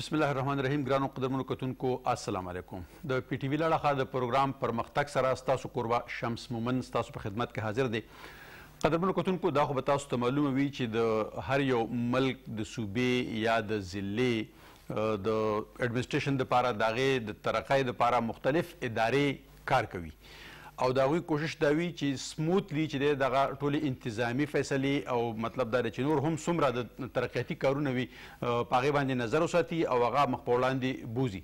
بسم الله الرحمن الرحیم. ګرانو قدرمنو کتونکو السلام علیکم. د پی ټی وی لړخه د پروګرام پرمختګ سره ستاسو قربا شمس مومند ستاسو په خدمت کې حاضر دی. قدرمنو کتونکو دا خو به تاسو ته معلومه وي چې د هر یو ملک د صوبې یا د ضلع د اډمنسټریشن دپاره د هغې د ترقۍ دپاره مختلف ادارې کار کوي او د هغوی کوشش دا وي چې سموتلی چې دی دغه ټولې انتظامي فیصلې او مطلب دا دی چې نور هم څومره د ترقیاتي کارونه وي په هغې باندې نظر وساتي او هغه مخ په وړاندې بوځي.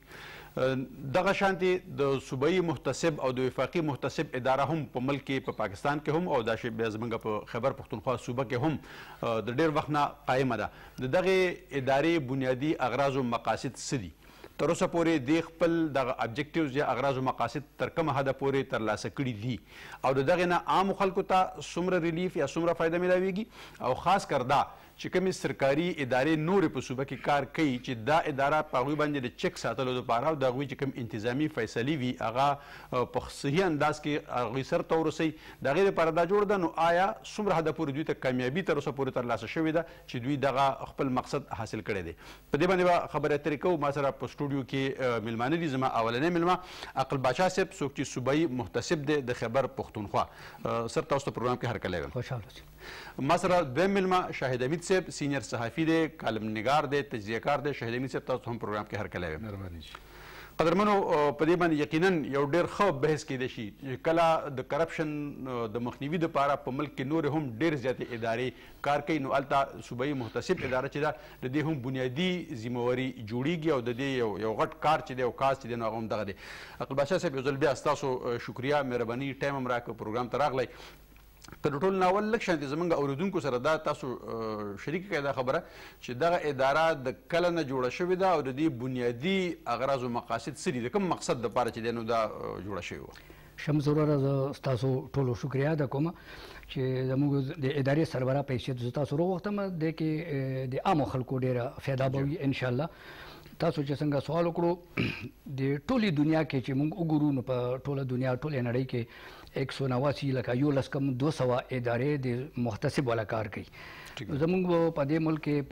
دغه شانتې د صوبایي محتسب او د وفاقي محتسب اداره هم په ملک کې په پاکستان کې هم او دا شی بیا زموږ په خیبر پښتونخوا صوبه کې هم د ډېر وخت نه قایمه ده. د دغې ادارې بنیادي اغراض و مقاصد څه دي؟ تر اوسه پورې د خپل دغه ابجکټیوز یا اغراض و مقاصد تر کومه حده پورې ترلاسه کړي دي او د دغې نه عامو خلکو ته څومره ریلیف یا څومره فایده میلاویږي او خاص کر دا چې کومې سرکاري ادارې نورې په صوبه کې کار کوي چې دا اداره په هغوی باندې د چک ساتلو دپاره او د هغوی چې کوم انتظامي فیصلې وي هغه په صحیح انداز کې هغوی سرته ورسوي د هغې دپاره دا جوړ ده. نو آیا څومره حده پورې دوی ته کامیابي تر اوسه پورې ترلاسه شوې ده چې دوی دغه خپل مقصد حاصل کړی دی؟ په دې باندې به خبرې اترې کوو. ما سره په سټوډیو کې میلمانه دي. زما اولنی میلمه عقل باچا صاحب څوک چې صوبایي محتسب دی د خیبر پښتونخوا. سر تاسو ته پروګرام کې هرکلی وایم. خوشحاله. ما سره دویم میلمه شاهد حمید صاحب سینیر صحافي دی، کالم نګار دی، تجزیه کار دی. شاهد حمید صاحب تاسو هم پروګرام کې هرکلی وایم. مهرباني. قدرمنو په دې باندې یقینا یو ډېر ښه بحث کیدای شي چې کله د کرپشن د مخنیوي دپاره په ملک کې نورې هم ډېر زیاتې ادارې کار کوي نو هلته صوبایي محتسب اداره چې ده د دې هم بنیادي ذمهواري جوړیږي او د دې یو غټ کار چې دی او کاز چې دی نو هغه هم دغه دی. عقل بادشاه صاحب یو ځل بیا ستاسو شکریه، مهرباني، ټایم هم راکړه پروګرام ته راغلی. که د ټول ناول لږ شانتې زموږ اورېدونکو سره دا تاسو شریکه کړئ دا خبره چې دغه اداره د کله نه جوړه شوې ده او د دې بنیادي اغراض و مقاصد څه دي، د کوم مقصد دپاره چې دی نو دا جوړه شوې وه؟ شمس وروره زه ستاسو ټولو شکریه ادا کوم چې زموږ د ادارې سربراہ په حیثیت زه تاسو راوغوښتم. دې کې د عامو خلکو ډېره فایده به وي انشاءالله. تاسو چې څنګه سوال وکړو د ټولې دنیا کې چې موږ وګورو نو په ټوله دنیا ټولې نړۍ کې 189 لکه 200 ادارې د محتسب والا کار کوي. زموږ په دې ملک کې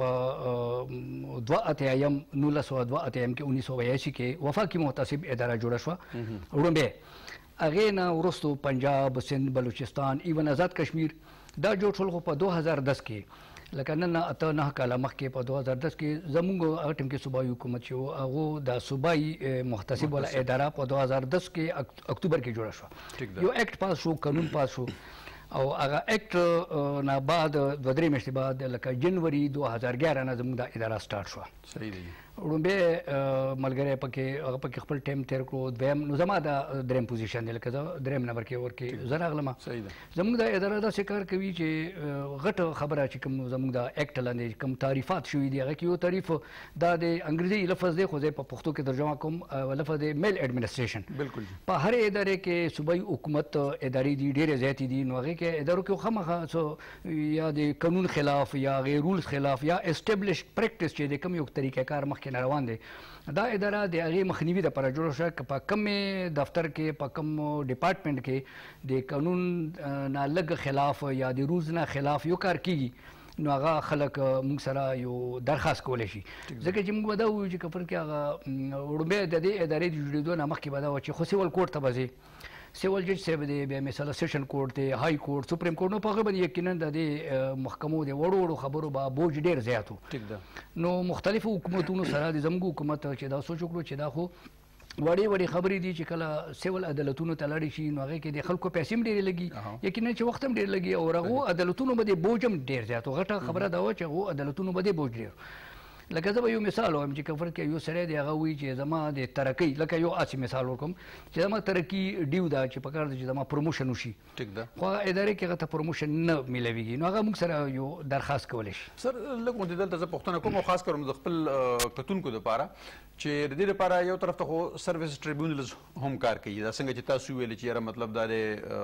په 1982 کې 1982 کې وفاقي محتسب اداره جوړه شوه. وړاندې هغې نه وروستو پنجاب، سندھ، بلوچستان، ایون آزاد کشمیر دا جوړ شول. خو په 2010 کې لکه نن 8-9 کاله مخکې په 2010 کې زموږ هغه ټیم کې صوبایي حکومت چې و هغو د صوبایي محتسب والا اداره په 2010 کې اکتوبر کې جوړه شوه. یو اکټ پاس شو، قانون پاس شو او هغه اکټ نه بعد 2-3 میاشتې بعد لکه جنوري 2011 نه زموږ دا اداره سټارټ شوه. صحیح دی. وړاندې ملګری هغه پکې خپل ټایم تیر کړو. دویم نو زما دا دریم پوزیشن دی، لکه زه دریم نمبر کې ورکې زه راغلم. زموږ دا اداره داسې کار کوي چې غټه خبره چې کوم زموږ دا اکټ لاندې کوم تعریفات شوي دي هغه کې یو تعریف دا د انګریزي لفظ دی خو زه په پښتو کې ترجمه کوم. لفظ دی میل ایډمنسټریشن. بالکل. په هر ادارې کې صوبایي حکومت ادارې دي ډېرې زیاتې دي نو هغې کې ادارو کې خامخا یا د قانون خلاف یا غیر رولز خلاف یا اسټبلش پریکټس چې د کوم یو طریقه کار مخکې نه روان دی دا اداره د هغې مخنیوي دپاره جوړه شوه. که په کومې دفتر کې په کوم ډپارټمنټ کې د قانون نه لږ خلاف یا د رولز نه خلاف یو کار کیږي نو هغه خلک موږ سره یو درخواست کولی شي. ځکه چې موږ به دا ووایو چې که فرق کې هغه وړاندې د دې ادارې د جوړېدو نه مخکې به دا وه چې خو سیول کورټ ته به ځې، سیول جج صاحب دی، بیا مثلا سیشن کورټ دی، های کورټ، سپریم کورټ، نو په هغه باندې یقینا د دې محکمو د وړو وړو خبرو به بوج ډېر زیات و. نو مختلفو حکومتونو سره د زموږ حکومت چې دا سوچ وکړو چې دا خو وړې وړې خبرې دي چې کله سیول عدالتونو ته لاړې شي نو هغې کې د خلکو پیسې هم ډېرې لګي، یقینا چې وخت هم ډېر لګي او هغو عدالتونو به د بوج هم ډېر زیات و. غټه خبره دا وه چې هغو عدالتونو به د بوج ډېر. لکه زه به یو مثال وایم چې که فرق کې یو سړی دی هغه وایي چې زما د ترقۍ لکه یو اسې مثال ورکوم چې زما ترقي ډیو ده چې پکار ده چې زما پروموشن وشي، ټیک ده، خو هغه ادارې کې هغه ته پروموشن نه میلاویږي نو هغه موږ سره یو درخواست کولی شي. سر لږ غوندې دلته زه پوښتنه کوم او خاص کر د خپل کتونکو دپاره چې د دې لپاره یو طرف ته خو سروس ټریبیونلز هم کار کوي، دا څنګه چې تاسو ویلې چې یاره مطلب دا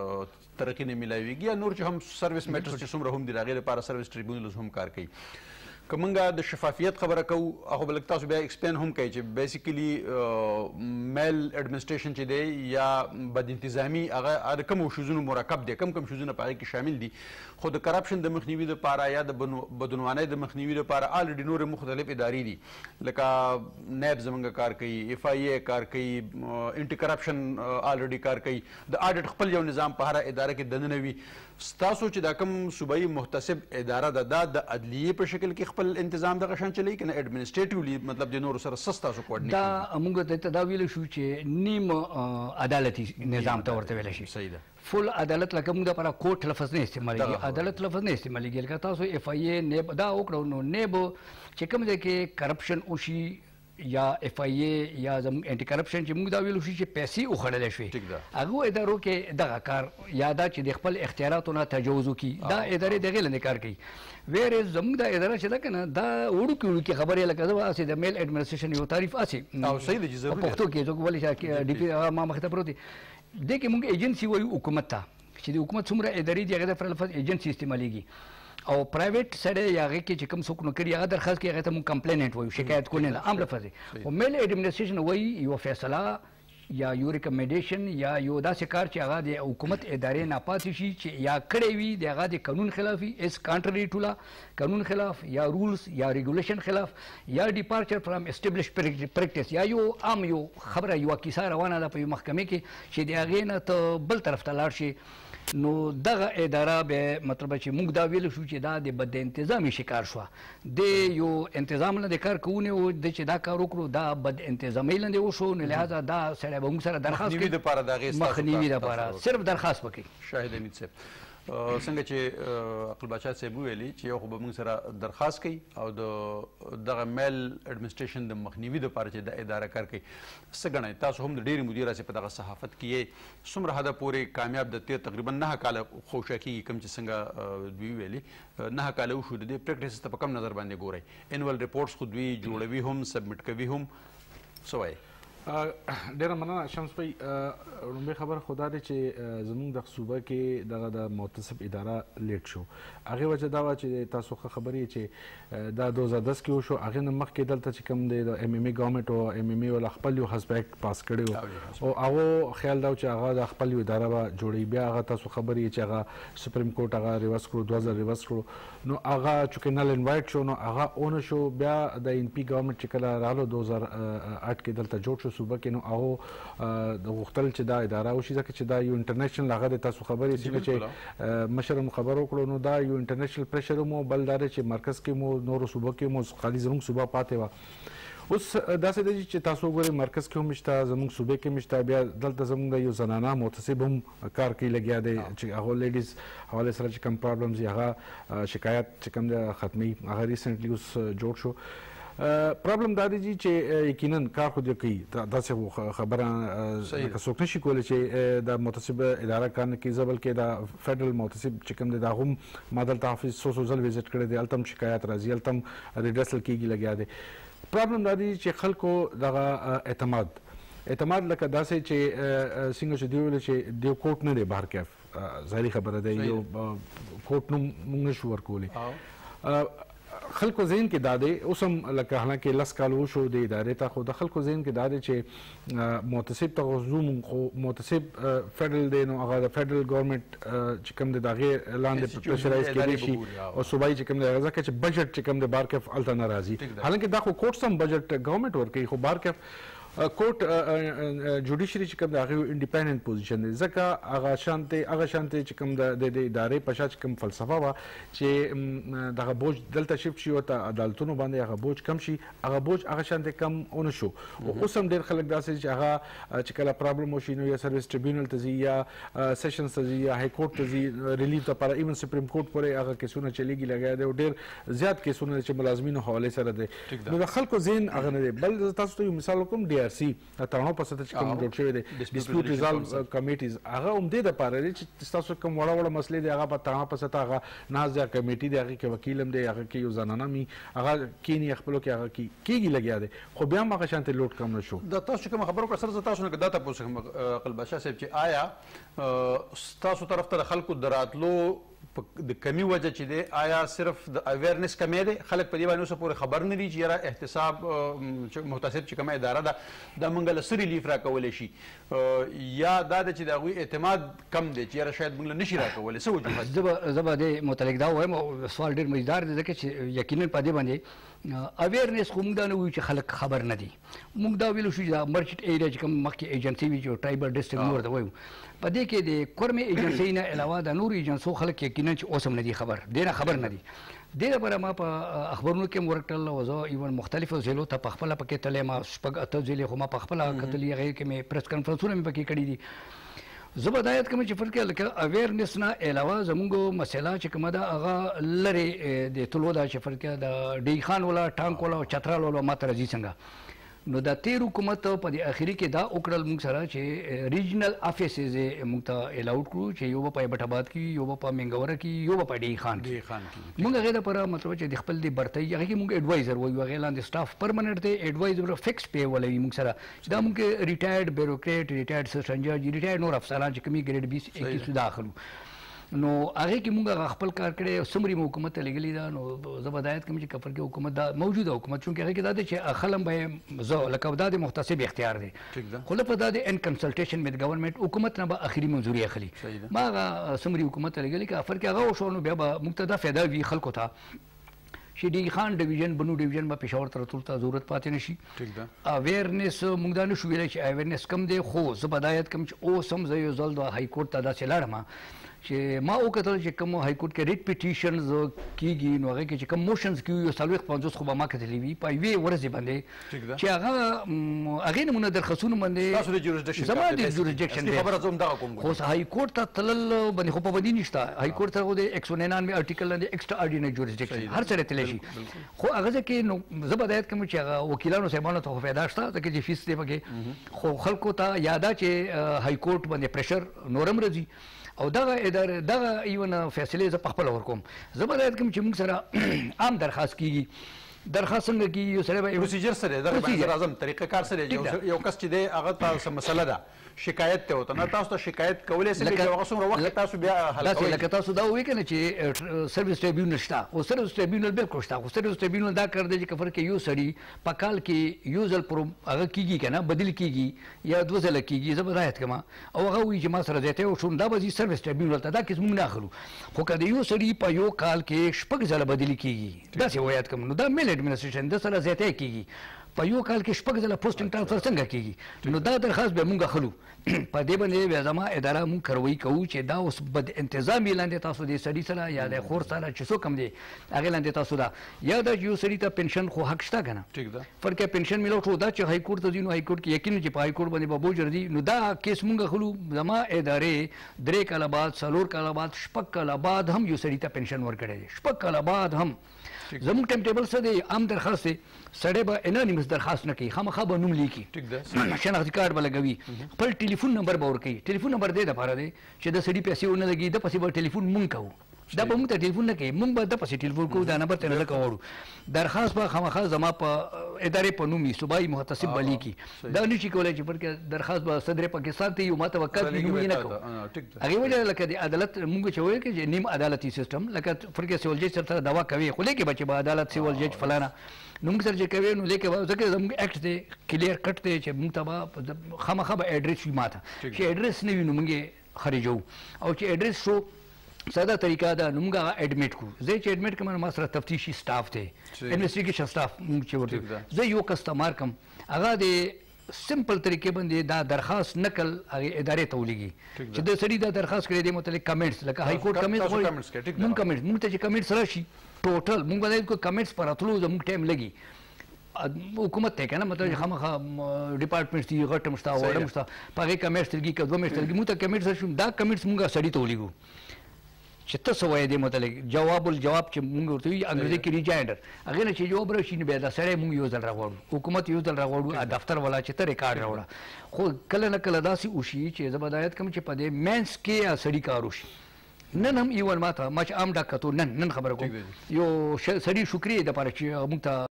د ترقي نه میلاویږي یا نور چې هم سروس میټرز چې څومره هم دي د هغې لپاره سروس ټریبیونلز هم کار کوي. که موږ د شفافیت خبره کوو هغه به لږ تاسو بیا ایکسپلین هم کوئ چې بیسیکلي میل ایڈمنسټریشن چې دی یا بد انتظامي هغه د کومو شیزونو مرکب دی کوم شیزونه په هغې کې شامل دي خو د کرپشن د مخنیوي دپاره یا د بدعنوانۍ د مخنیوي دپاره الریډي نورې مختلف ادارې دي لکه نیب زموږ کار کوي اف آی اے کار کوي انټي کرپشن الریډي کار کوي د آډټ خپل یو نظام په هره اداره کې دننه وي ستاسو چې دا کوم صوبایي محتسب اداره ده دا د عدلیې په شکل کې خپل انتظام دغه شان چلی که نه ایډمنسټریټیولی مطلب د نورو سره څه ستاسو کوارډینیټ دا موږ ته دا ویلی شو چې نیم عدالتي نظام ته ورته ویلی شي صحیح ده فل عدالت لکه موږ دپاره کوټ لفظ نه استعمالېږي عدالت لفظ نه استعمالېږي لکه تاسو اف آی اے نیب دا وکړو نو نیب چې کوم ځای کې کرپشن وشي یا اف آی اے یا زموږ انټي کرپشن چې موږ دا ویلو شي چې پیسې وخوړلی شوې هغو ادارو کې دغه کار یا دا چې د خپل اختیاراتو نه تجاوز وکړي دا ادارې دغې لاندې کار کوي ویرې زموږ دا اداره چې ده که نه دا وړوکې خبرې لکه زه به هسې د میل ایډمنسټریشن یو تعریف هسې په پښتو کې څوک ولې ډي پي هغه ما مخې ته پروت دی دې کې موږ ایجنسي وایو حکومت ته چې د حکومت څومره ادارې دي هغې دپاره لفظ ایجنسي استعمالېږي او پرایویټ سړی یا هغې کې چې کوم څوک نو کړي هغه درخواست کوي هغې ته موږ کمپلیننټ وایو شکایت کونې ده عام لفظ دی خو میل ایډمنسټریشن وایي یوه فیصله یا یو ریکمنډیشن یا یو داسې کار چې هغه د حکومت ادارې نه پاتې شي چې یا کړی وي د هغه د قانون خلاف وي از کانټرري ټو لا قانون خلاف یا رولز یا ریګولیشن خلاف یا ډیپارچر فرام اسټیبلش پریکټس یا یو عام یو خبره یوه کیسه روانه ده په یو محکمې کې چې د هغې نه ته بل طرف ته لاړ شي نو دغه اداره به مطلب چې موږ دا ویلو شو چې دا د بد انتظامي شکار شوه د یو انتظام لاندې کار کوونی و د چې دا کار وکړو دا بد انتظامۍ لاندې وشو نو لهذا دا سړی به موږ سره درخواست مخنیوي دپاره صرف درخواست وکړي شاهد امید صاحب څنګه چې عقل باچا صاحب وویلي چې یو خو به موږ سره درخواست کوي او د دغه میل ایډمنسټریشن د مخنیوي دپاره چې د اداره کار کوي څه ګڼئ تاسو هم د ډېرې مودې راسې په دغه صحافت کې یې څومره حده پورې کامیاب د تېر تقریبا 9 کاله خوشا کېږي کوم چې څنګه دوی ویلي 9 کاله وشو د دې پریکټسز ته په کم نظر باندې ګورئ انول ریپورټس خو دوی جوړوي هم سبمټ کوي هم څه وایي ډیره مننه شمس بھائی لومړی خبره خو دا دی چې زموږ د صوبه کې دغه د محتسب اداره لیټ شو هغې وجه دا وه چې تاسو ښه خبرې چې دا 2010 کې وشو هغې نه مخکې دلته چې کوم دی د ایم ایم ای ګورنمنټ او ایم ایم ای والا خپل یو حزب ایکټ پاس کړی و او هغو خیال دا و چې هغه د خپل یو اداره به جوړوي بیا هغه تاسو خبرې چې هغه سپریم کورټ هغه ریورس کړو 2000 ریورس کړو نو هغه چونکې نل انوایټ شو نو هغه اونه شو بیا د ان پی ګورنمنټ چې کله راغلو 2008 کې دلته جوړ شو صوبه کې نو هغو د غوښتل چې دا اداره وشي ځکه چې دا یو انټرنیشنل هغه د تاسو خبرې څنګه چې مشر هم خبر وکړو نو دا یو انټرنیشنل پریشر مو بل دا چې مرکز کې مو نورو صوبو کې مو خالي زموږ صوبه پاتې وه اوس داسې دی چې تاسو وګورئ مرکز کې هم شته زموږ صوبې کې هم شته بیا دلته زموږ د یو زنانه محتسب هم کار کوي لګیا دی چې هغو لیډیز حوالې سره چې کوم پرابلمز هغه شکایت چې کوم دی ختموي هغه ریسنټلی اوس جوړ شو پرابلم دا دی چې یقینا کار خو دې کوي داسې خبره لکه څوک نشي کولی چې د محتسب اداره کار نه کوي زه بلکې د فیډرل محتسب چې کوم دی د هغه هم ما دلته حافظ څو ځل وزټ کړی دی هلته هم شکایت راځي هلته هم ریډرسل کېږي لګیا دی پرابلم دا دی چې خلکو دغه اعتماد لکه داسې چې څنګه چې دوی ویل چې دیو کوټ نه دی بهر کیف ظاهري خبره ده یو کوټ نوم موږ نشو ورکولی خلکو ذهن کې دا دی اوس هم لکه حالانکې 10 کال وشو د ادارې ته خو د خلکو ذهن کې دا دی چې محتسب ته غوښتو خو محتسب فیډرل دی نو هغه د فیډرل ګورنمنټ چې کوم دی د هغې لاندې پریشرایز کېدی شي او صوبایي چې کوم دی هغه ځکه چې بجټ چې کوم دی بارکیف هلته نه راځي حالانکې دا خو کوټس هم بجټ ګورنمنټ ورکوي خو بارکیف کوټ جوډیشري چې کوم د هغه انډیپینډنټ پوزیشن دی ځکه هغه شانتې چې کوم د ادارې په شا چې کوم فلسفه وه چې دغه بوج دلته شفټ شي او ته عدالتونو باندې هغه بوج کم شي هغه بوج هغه شانتې کم ونه شو اوس هم ډېر خلک داسې چې هغه چې کله پرابلم وشي نو یا سروس ټریبیونل ته ځي یا سیشنز ته ځي یا های کورټ ته ځي ریلیف لپاره ایون سپریم کورټ پورې هغه کیسونه چلیږي لګیا دی او ډېر زیات کیسونه چې ملازمینو حوالې سره دی نو د خلکو ذهن هغه نه دی بل تاسو ته یو مثال وکړم DRC تړاو په سطح چې کوم جوړ شوی دی ډسپیوټ ریزالو کمیټیز هغه هم دې دپاره دی چې تاسو کوم وړه مسلې دی هغه په تړاو په سطح هغه نازده کمیټي دی هغې کې وکیل هم دی هغه کې یو زنانه مي هغه کینی خپلو کې هغه کېږي لګیا دی خو بیا هم هغه شانتې لوډ کم نه شو د تاسو چې کومه خبره وکړه سر زه تاسو نه دا تپوس کوم عقل بادشاه صاحب چې آیا ستاسو طرف ته د خلکو د راتلو د کمی وجه چې دی آیا صرف د اویرنس کمی دی خلک په دې باندې اوسه پورې خبر نه دي چې یاره احتساب محتسب چې کومه اداره ده دا موږ له څه ریلیف راکولی شي یا دا ده چې د هغوی اعتماد کم دی چې یاره شاید موږ له نشي راکولی څه وجوهات زه به دې متعلق دا وایم او سوال ډېر مزیدار دی ځکه چې یقینا په دې باندې اویرنس خو موږ دا نه وایو چې خلک خبر نه دي موږ دا ویلو شو چې دا مرچنټ ایریا چې کوم مخکې ایجنسي وي چې ټرایبل ډسټرکټ موږ ورته وایو په دې کې د کورمې ایجنسۍ نه علاوه د نورو ایجنسو خلک یقینا چې اوس هم نه دي خبر دې نه خبر نه دي دې لپاره ما په اخبارونو کې ورک کړل او زه ایون مختلفو ضلعو ته په خپله پکې تللی ما شپږ اته ضلعې خو ما په خپله کتلي هغې کې مې پریس کنفرنسونه مې پکې کړي دي زه به دا یاد کوم چې فرق لکه اویرنس نه علاوه زموږ مسله چې کومه ده هغه لرې د تلو ده چې فرق د ډی خان والا ټانک والا او چترال والا ما ته راځي څنګه نو د تیر حکومت په د اخري کې دا وکړل موږ سره چې ریجنل افیسز موږ ته الاؤډ کړو چې یو په ایبټ آباد کې یو په منګوره کې یو په ډی خان کې موږ هغې دپاره مطلب چې د خپل د برتۍ هغې کې موږ ایډوایزر وایو هغې لاندې سټاف پرمننټ دی ایډوایزر فکس پی ولوي موږ سره دا موږ ریټایرډ بیروکریټ ریټایرډ سیسټن جج ریټایرډ نور افسران چې کومې ګریډ 20 21 داخلو نو هغې کې موږ خپل کار کړی څومره مو حکومت ته لېږلي ده نو زه به دا یاد کوم چې کفر کې حکومت دا موجوده حکومت چونکې هغې کې دا دی چې خلم به زه لکه دا د محتسب اختیار دی خو لپاره دا د ان کنسلټیشن وذ ګورنمنټ حکومت نه به اخري منظوري اخلي ما هغه څومره حکومت ته لېږلي که افر کې هغه وشو نو بیا به موږ ته دا فایده وي خلکو ته چې ډی خان ډیویژن بنو ډیویژن به پېښور ته راتلو ته ضرورت پاتې نه شي اویرنس موږ دا نه شو ویلی چې اویرنس کم دی خو زه به دا یاد کوم چې اوس هم زه یو ځل د های کورټ ته داسې لاړم چې ما وکتل چې کوم های کورټ کې ریټ پیټیشنز کېږي نو هغې کې چې کوم موشنز کېږي یو 40-50 خو به ما کتلي وي په یوې ورځې باندې چې هغې نمونه درخواستونو باندې زما د جوریسډکشن دی خو های کورټ ته تلل باندې خو پابندي نشته های کورټ ته خو د 199 ارټیکل باندې ایکسټرا آرډینری جوریسډکشن هر سړی تللی شي خو هغه ځکه نو زه به دا یاد کوم چې هغه وکیلانو صاحبانو ته خو فایده شته ځکه چې فیس دی پکې خو خلکو ته یاده چې های کورټ باندې پریشر نورم راځي او دغه اداره دغه ایونه فیصلې زه په خپله ورکوم زه به دا یاد کوم چې موږ سره عام درخواست کېږي درخواست څنګه کېږي یو سړی به پروسیجر څه دی دغه بنظر اعظم طریقه کار څه دی یو کس چې دی هغه ته څه مسله ده شکایت ته وته نه تاسو ته شکایت کولی شئ چې هغه څومره وخت تاسو بیا حل کوئ لکه تاسو دا ووایئ که نه چې سروس ټریبیونل شته خو سروس ټریبیونل بالکل شته خو سروس ټریبیونل دا کار دی چې کفر کې یو سړي په کال کې یو ځل هغه کېږي که نه بدل کېږي یا 2 ځله کېږي زه به دا یاد کوم او هغه وایي چې ما سره زیاتی وشوم دا به ځي سروس ټریبیونل ته دا کیس موږ نه اخلو خو که د یو سړي په یو کال کې 6 ځله بدلي کېږي داسې ویاد کوم نو دا میل ایډمنسټریشن د سره زیاتی کېږي په یو کال کې 6 ځله پوسټینګ ټرانسفر څنګه کېږي نو دا درخواست به موږ اخلو په دې باندې بیا زما اداره موږ کاروایي کوو چې دا اوس بد انتظامي لاندې تاسو د سړي سره یا د خور سره چې څوک هم دی هغې لاندې تاسو دا یا دا چې یو سړي ته پنشن خو حق شته که نه فرق یې پنشن میلاو شو دا چې های کورټ ته ځي نو های کورټ کې یقین چې په های کورټ باندې به بوج راځي نو دا کیس موږ اخلو زما ادارې 3 کاله بعد 4 کاله بعد 6 کاله بعد هم یو سړي ته پنشن ورکړی دی 6 کاله بعد هم زموږ ټایم ټیبل څه دی عام درخواست دی سړی به انانیمس درخواست نه کوي خامخا به نوم لیکي شناختي کارډ به لګوي خپل ټلیفون نمبر به ورکوي ټلیفون نمبر دې دپاره دی چې د سړي پیسې ونه لګي د پسې به ټلیفون مونږ کوو دا به مونږ ته ټلیفون نه کوي مونږ به د پسې ټلیفون کوو دا نمبر ته نه لکه وړو درخواست به خامخا زما په ادارې په نوم وي صوبایي محتسب به لیکي دا نه شي کولی چې فرق درخواست به صدر پاکستان ته یو ما ته وکات وي نوم یې نه کوو هغې وجه لکه د عدالت مونږ چې وایو چې نیم عدالتي سیسټم لکه فرق سیول جج سره دعوا کوي خو لیکي به چې به عدالت سیول جج فلانه نو موږ سره چې کوي نو لیکه به ځکه زموږ اکټ دی کلیر کټ دی چې موږ ته به خامخا به ایډرس وي ما ته چې ایډرس نه وي نو موږ یې خارجوو او چې ایډرس شو ساده طریقه ده نو موږ هغه ایډمیټ کړو زه چې ایډمیټ کوم ما سره تفتیشي سټاف دی انویسټیګیشن سټاف موږ چې ورته زه یو کسټمر کوم هغه د سمپل طریقې باندې دا درخواست نقل هغې ادارې ته ولېږي چې د سړي دا درخواست کړی دی متعلق کمنټس لکه های کورټ کمنټس مونږ کمنټس مونږ ته چې کمنټس راشي ټوټل مونږ به دا کمنټس پر راتلو زموږ ټایم لګي حکومت ته که نه مطلب چې خامخا ډپارټمنټس دي غټ هم شته وړ هم شته په هغې کمنټس لګي که 2 میاشتې لګي مونږ ته کمنټس راشي دا کمنټس مونږ سړي ته ولېږو چې ته څه وایې دې متعلق جواب الجواب چې مونږ ورته وي انګریزي کې ریجایندر هغې نه چې جواب راشي نو بیا دا سړی مونږ یو ځل راغواړو حکومت یو ځل راغواړو دفتر والا چې ته ریکارډ راوړه خو کله نه کله داسې وشي چې زه به دا یاد کوم چې په دې مینس کې سړي کار وشي نن هم ایون ما ته ما چې عام ډاکټر نن خبره کوم یو سړي شکریې دپاره چې موږ ته